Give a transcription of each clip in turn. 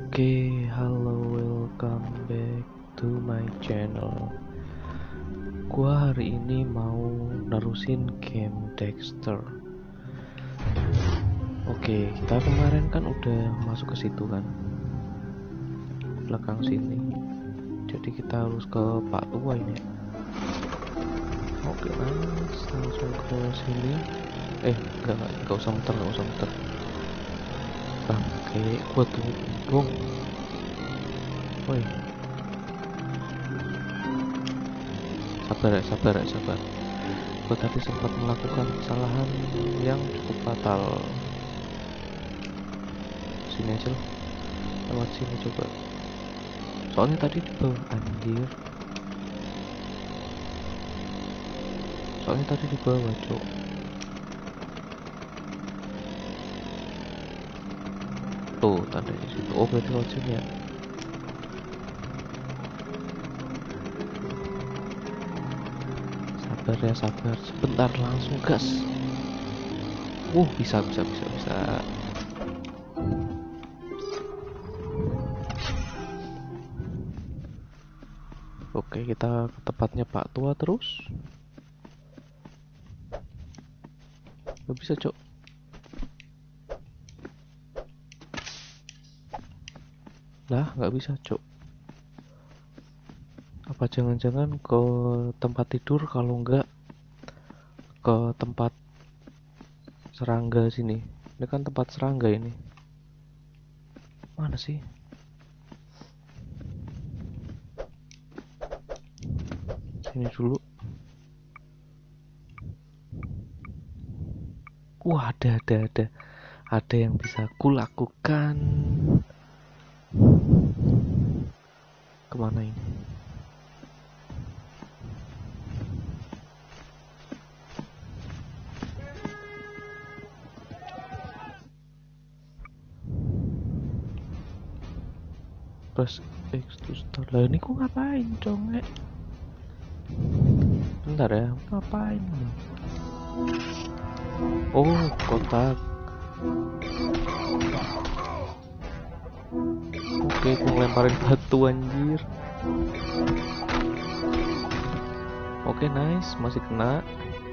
Oke, halo, welcome back to my channel. Gua hari ini mau nerusin game Dexter. Oke, kita kemarin kan udah masuk ke situ kan, belakang sini. Jadi kita harus ke Pak Tua ini. Oke, langsung ke sini. Enggak usah muter. Oke, gua tunggu. Woi, sabar. Gue tadi sempat melakukan kesalahan yang cukup fatal. Sini aja loh. Lewat sini coba. Soalnya tadi di bawah anjir. Cok. Tuh, tandanya situ. Oh, berarti lewat sini ya. Sabar. Sebentar, langsung gas. Bisa. Oke, kita ke tempatnya Pak Tua terus. Gak bisa, Cok. Lah, gak bisa, Cok. Apa jangan-jangan ke tempat tidur, kalau enggak ke tempat serangga sini. Ini kan tempat serangga ini. Mana sih? Sini dulu. Wah, ada yang bisa kulakukan. Kemana ini? Press X to start. Lah ini kok ngapain, congek? Bentar ya, ngapain nih? Oh, kotak. Oke, aku ngelemparin batu anjir. Oke, nice, masih kena.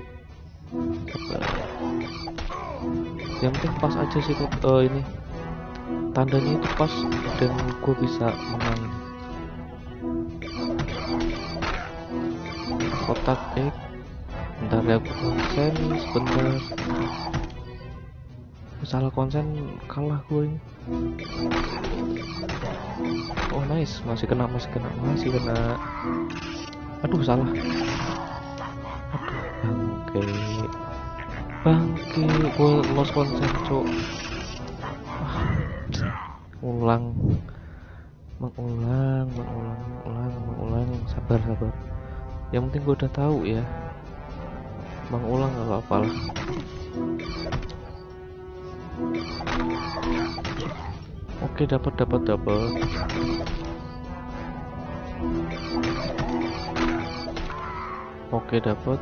Yang penting pas aja sih ini. Tandanya itu pas dan gue bisa menang. Kotak X. Bentar ya, aku konsen sebentar. Salah konsen, kalah gue ini. Oh nice, masih kena. Aduh, salah. Aduh, bangke, gue lost konsen, cok. Mengulang. Sabar. Yang penting gue udah tahu ya. Mengulang gak apa-apa lah. Oke, dapat. Oke, dapat.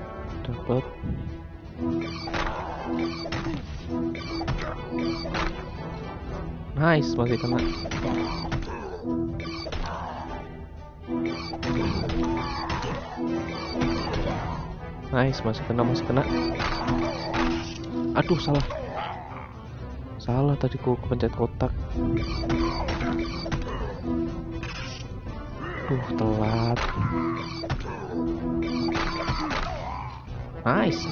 Nice, masih kena. Nice, masih kena. Aduh, salah tadi ku pencet kotak. Telat. Nice.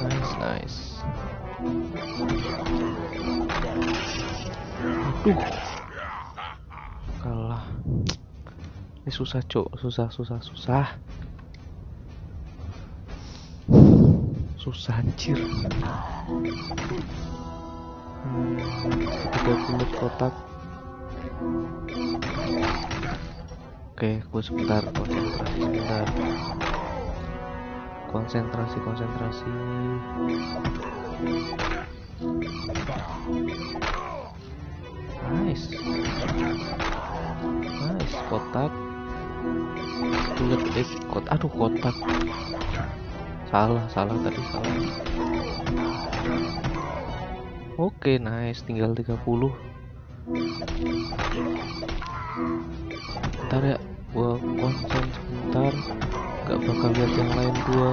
Aduh, kalah. Ini susah, cok. Susah anjir. 30 kotak. Oke, gue sebentar konsentrasi. Nice, kotak. Aduh, kotak. Salah. Oke, nice, tinggal 30. Bentar ya, gua konsen sebentar. Gak bakal lihat yang lain gua.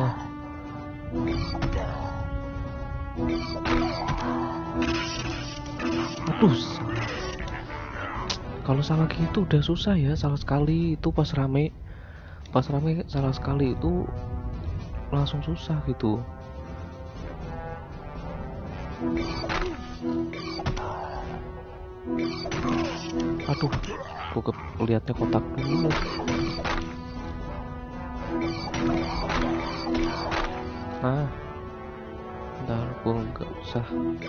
Aduh, kalau salah gitu udah susah ya. Salah sekali itu pas rame salah sekali itu langsung susah gitu. Aduh, gua lihatnya kotak dulu. Nah, bentar, gua nggak usah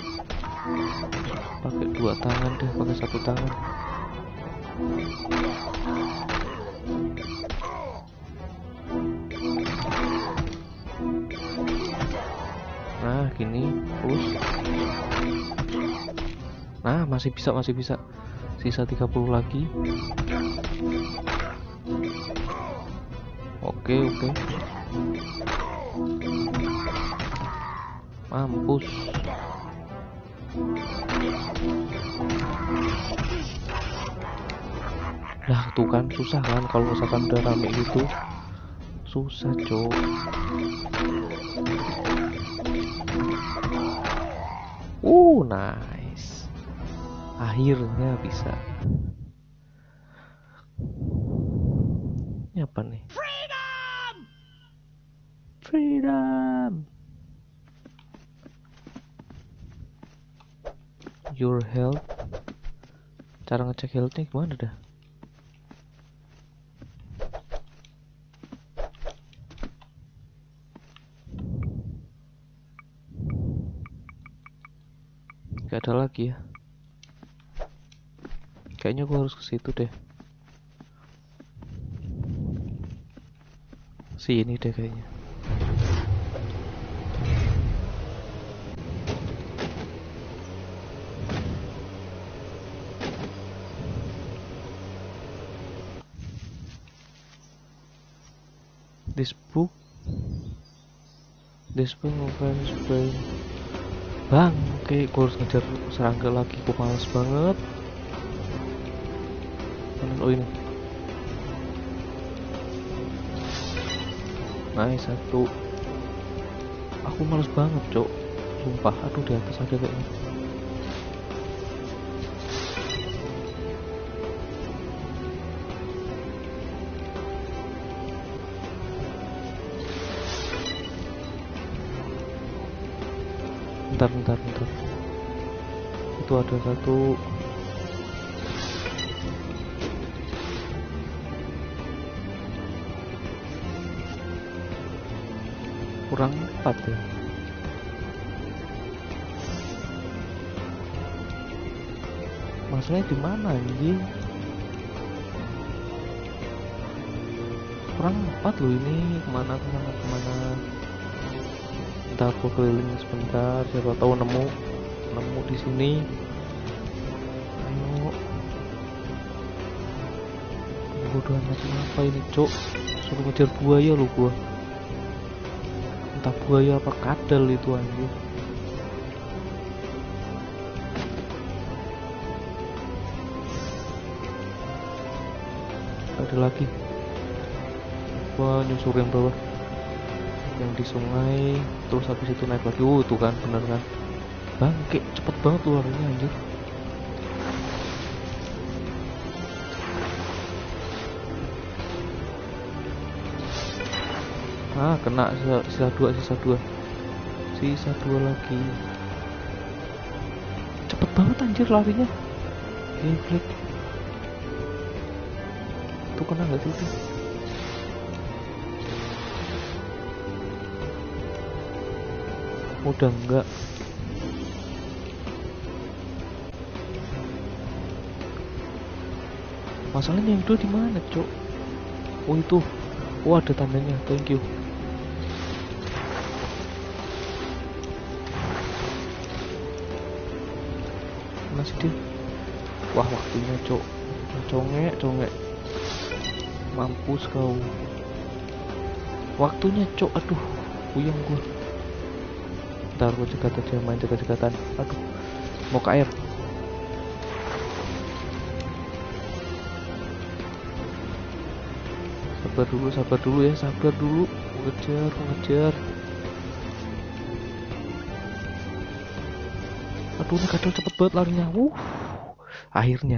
pakai dua tangan deh, pakai satu tangan. Nah, gini, terus. Nah, masih bisa. Sisa 30 lagi. Oke. Mampus. Lah, tuh kan susah kan kalau misalkan udah rame gitu. Susah, cok. Nice. Akhirnya bisa. Ini apa nih? Freedom. Your health. Cara ngecek healthnya gimana dah? Gak ada lagi ya. Kayaknya gua harus ke situ deh. Ini deh kayaknya. This book offense brain. Bang, kayak gue harus ngejar serangga lagi. Gue males banget. Oh, ini. Nice, satu. Aku males banget, cok. Sumpah, aduh, di atas ada kayaknya. Bentar. Itu ada satu. Kurang 4 ya. Masalahnya di mana anjing? Kurang 4 loh ini. Kemana? Bentar, aku keliling sebentar. Siapa tahu nemu di sini. Ayo. Bodoh amat, apa ini, cok? Suruh ngejar buaya lo gua. Entah buaya apa kadal itu anjir. Ada lagi. Gua nyusur yang bawah, yang di sungai, terus habis itu naik lagi. Tuh kan, bener kan? Bangke, cepet banget larinya anjir. Kena. Sisa dua lagi. Cepet banget anjir larinya. Geblek. Tuh kena gak sih itu? Udah enggak. Masalahnya yang dua di mana, cok? Oh itu. Oh, ada tandanya. Thank you. Masih dia. Wah, waktunya, cok. Congek. Mampus kau. Waktunya, cok. Aduh, puyeng gua. Ntar gua cegat aja, main cegat-cegatan. Aduh, mau ke air. sabar dulu ya, sabar dulu. Mengejar. Aduh, ini kadal cepet banget larinya. Akhirnya.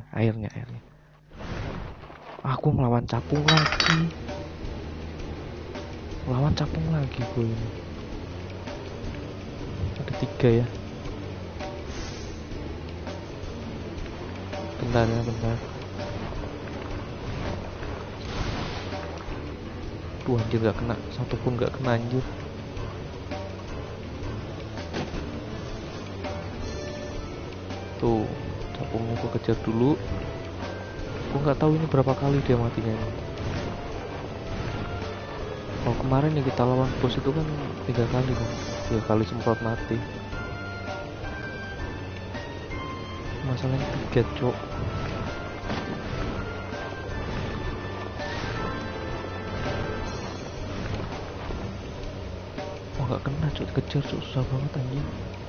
Aku ngelawan capung lagi gue ini. Ada 3 ya. Bentar. Tuh anjir, gak kena. Satu pun gak kena anjir. Tuh, capungnya gue kejar dulu. Gue nggak tahu ini berapa kali dia matinya ini. Kalau kemarin yang kita lawan bos itu kan 3 kali kan, 3 kali semprot mati. Masalahnya 3 cok. Wah, nggak kena cok, kejar cok, susah banget anjing.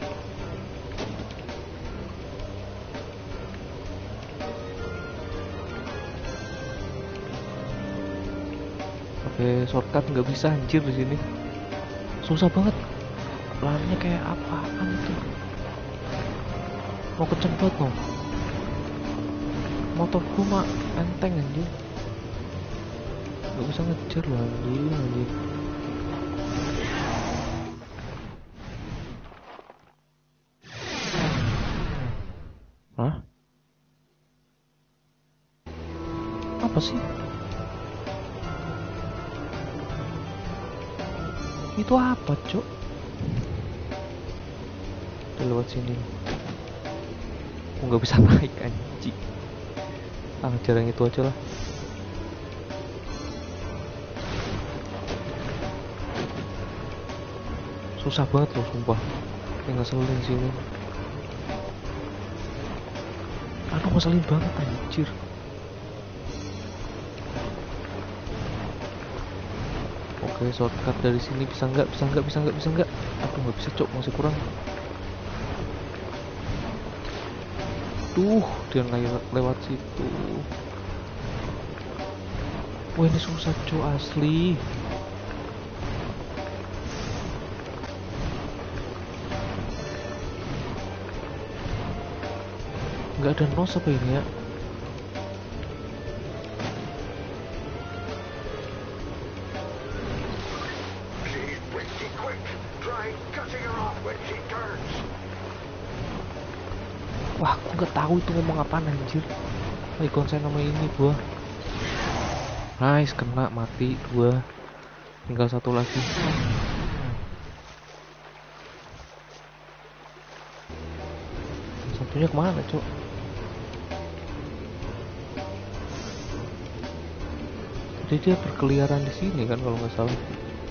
Shortcut nggak bisa anjir di sini. Susah banget. Larinya kayak apaan itu? Mau kecepet no. Motorku mah enteng anjir. Nggak bisa ngejar loh anjir. Hah? Apa sih? Itu apa cok? Udah lewat sini. Aku nggak bisa naik anjing. Jarang itu aja lah. Susah banget loh sumpah. Kayak ngeselin sini. Aduh, ngeselin banget anjir. Oke, shortcut dari sini bisa nggak? Aduh, nggak bisa cok, masih kurang. Tuh, dia lewat situ. Wah, ini susah cok asli. Nggak ada nos apa ini ya? Wah, aku nggak tahu itu ngomong apaan anjir. Lagi konsen sama ini gua. Nice, kena, mati 2. Tinggal 1 lagi. Satunya kemana cok? Jadi dia berkeliaran di sini kan kalau nggak salah.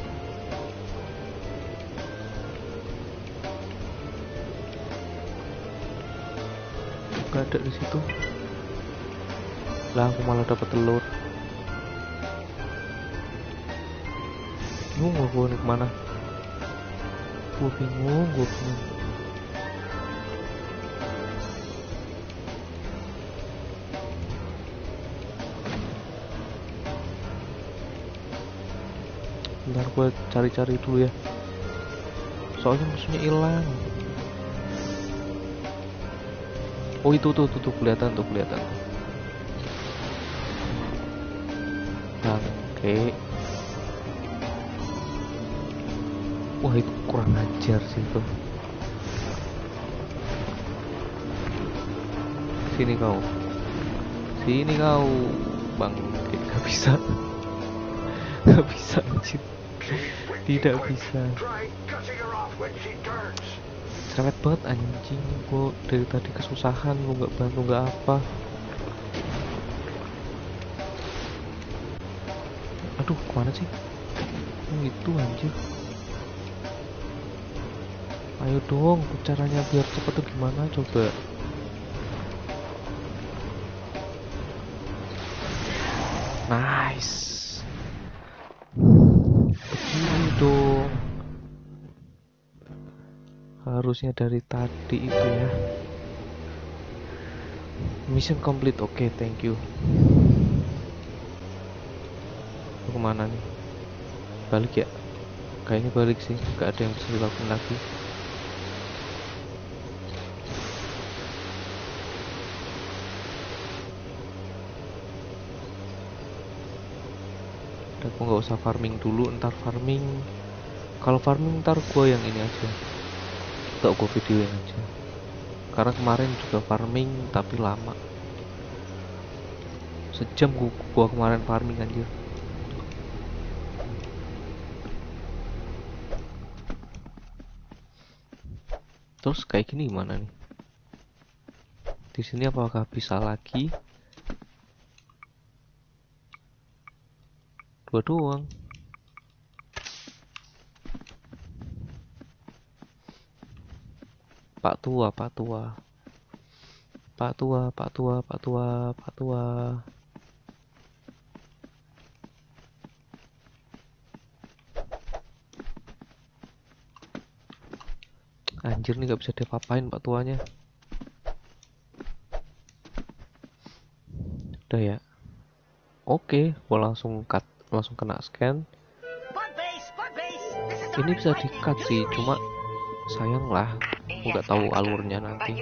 Gak ada di situ. Lah, aku malah dapat telur. Bingung gue nih kemana. Gue bingung. Bentar, gue cari-cari dulu ya. Soalnya musuhnya hilang. Oh, itu tuh kelihatan tuh. Oke. Wah, itu kurang ajar sih itu. Sini kau. Bang. Gak bisa. Anjir. Tidak bisa. Cerewet banget anjing. Gue dari tadi kesusahan, lu nggak bantu nggak apa. Aduh, kemana sih? Itu anjir. Ayo dong, caranya biar cepet tuh gimana coba? Nice. Begini dong. Harusnya dari tadi itu ya. Mission complete. Oke, thank you. kemana nih? Balik ya? Kayaknya balik sih, nggak ada yang bisa dilakukan lagi. Udah, aku nggak usah farming dulu, ntar farming. Kalau farming ntar gua yang ini aja, nggak gua videoin aja. Karena kemarin juga farming tapi lama. Sejam gua kemarin farming anjir. Terus kayak gini gimana nih? Di sini apakah bisa lagi? Dua doang. Pak tua, Pak tua. Pak tua, Pak tua, Pak tua, Pak tua. Anjir nih gak bisa diapa-apain Pak tuanya. Udah ya. Oke, gua langsung cut, langsung kena scan. Ini bisa di-cut sih, cuma sayang lah, aku nggak tahu alurnya nanti.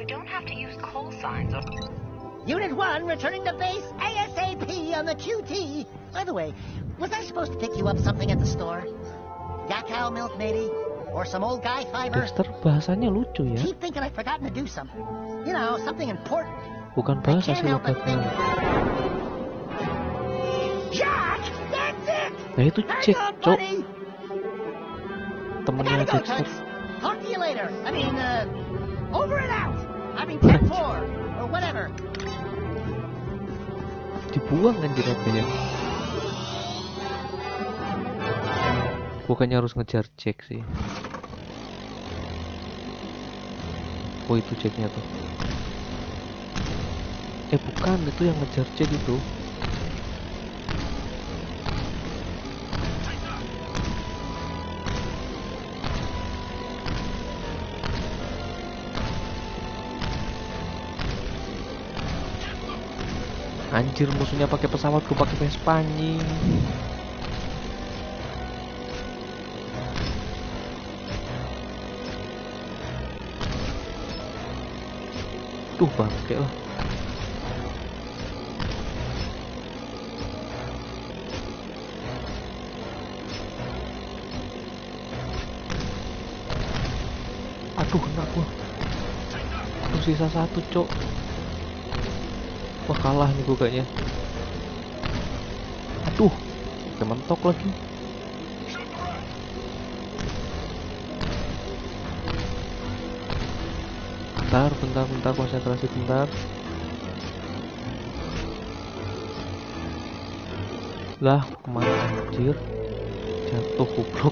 Unit 1 returning to base ASAP on the QT. By the way, was I supposed to pick you up something at the store? Cacao milk maybe? Or some old guy fiber? Dexter bahasanya lucu ya. Keep thinking I've forgotten to do something. You know, something important. Bukan bahasa sih logatnya. Jack, that's it. Nah itu Jack, cok. I Temennya gotta go, Dexter. Tux. Talk to you later. I mean, over and out. I mean, 10-4 or whatever. Dibuang anjir HP-nya. Bukannya harus ngejar Jack sih. Oh itu Jacknya tuh. Bukan, itu yang ngejar Jack itu. Anjir, musuhnya pakai pesawat, gue pakai Vespa anjing. Tuh bangke lah. Aduh, kena gua. Aduh, sisa satu, cok. Wah, kalah nih gue kayaknya. Aduh, udah mentok lagi. Bentar, konsentrasi bentar. Lah, kemana anjir? Jatuh goblok.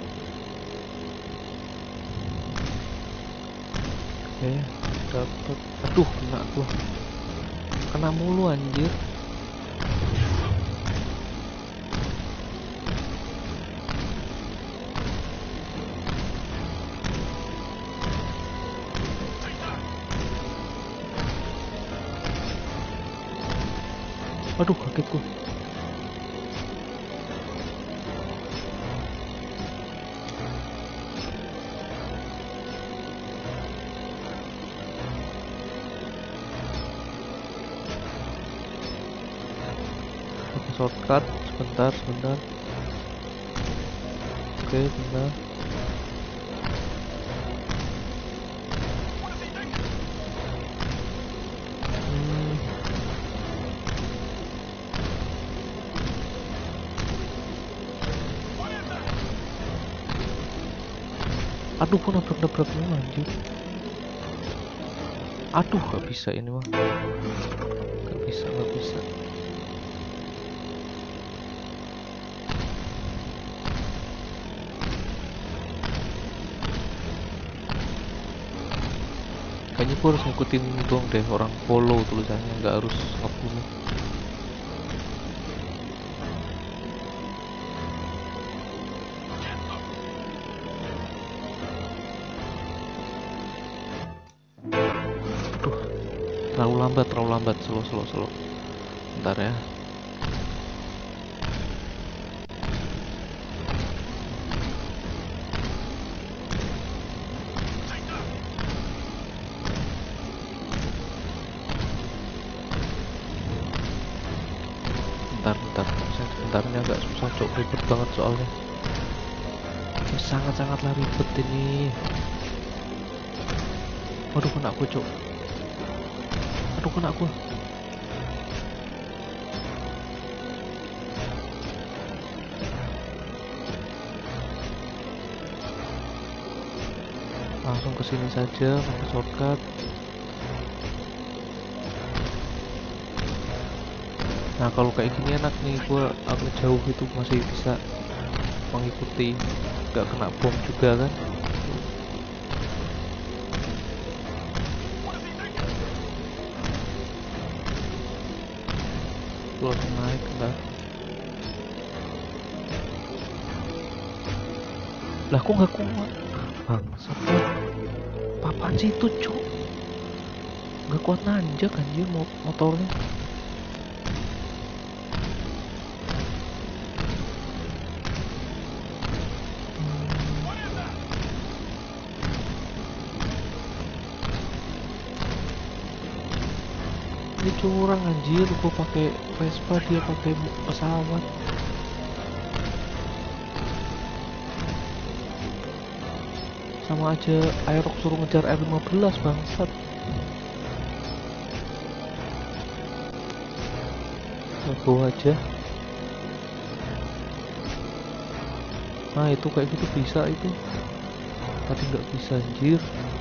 Oke, dapet. Aduh, kena gua. Kena mulu anjir. Aduh, kaget gua. Oke, shortcut. Sebentar. Oke, bentar. Aduh, kok nabrak semua anjir. Aduh, gak bisa ini mah. Gak bisa. Kayaknya gue harus ngikutin dong deh, orang follow tulisannya, nggak harus ngebunuh. Aduh, terlalu lambat, slow. Bentar ya. Bentar, sebentarnya agak susah cok, ribet banget soalnya. Sangat-sangatlah ribet ini. Waduh, kena aku cok. Aduh, kena aku. Langsung ke sini saja pakai shortcut. Nah, kalau kayak gini enak nih, gua agak jauh itu masih bisa mengikuti, nggak kena bom juga kan. Gua langsung naik kan. Lah kok nggak kuat? Bangsat. Apaan sih itu cuk? Nggak kuat nanjak anjir motornya. Ini curang anjir, gua pakai Vespa, dia pakai pesawat. Sama aja Aerox suruh ngejar R15 bangsat. Gua aja. Nah itu kayak gitu bisa itu. Tadi nggak bisa anjir.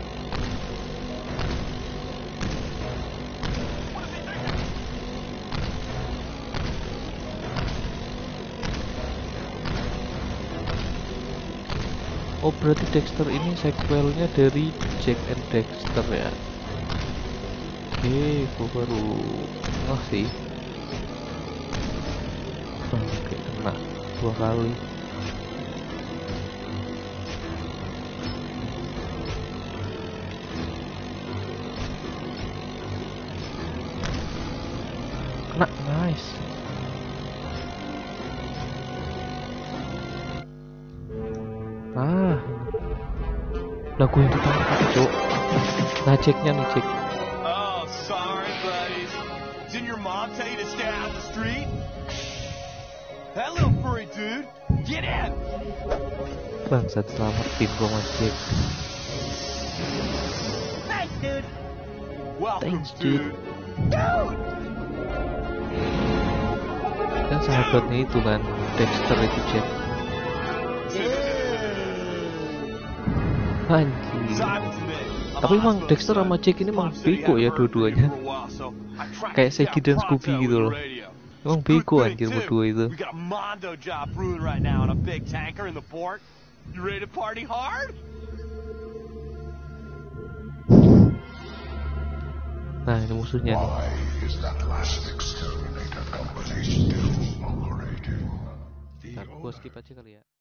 Oh berarti Dexter ini sequelnya dari Jack and Dexter ya. Oke, gua baru sih. Oke, kena 2 kali. Kena, nice. Lagu yang ditangkap cok. Nah Jacknya nih Jack. Oh sorry buddies. Didn't your mom tell you to stay out the street? That little furry dude, get in. Bangsat, selamatin gua sama Jack. Thanks, dude. Welcome, Thanks dude. Dude! Kan sahabatnya itu kan Dexter itu Jack. Anjir. Tapi emang Dexter sama Jack ini emang bego ya dua-duanya. Kayak Shaggy dan Scooby gitu loh. Emang bego anjir berdua itu. Nah ini musuhnya nih. Ntar gua skip aja kali ya.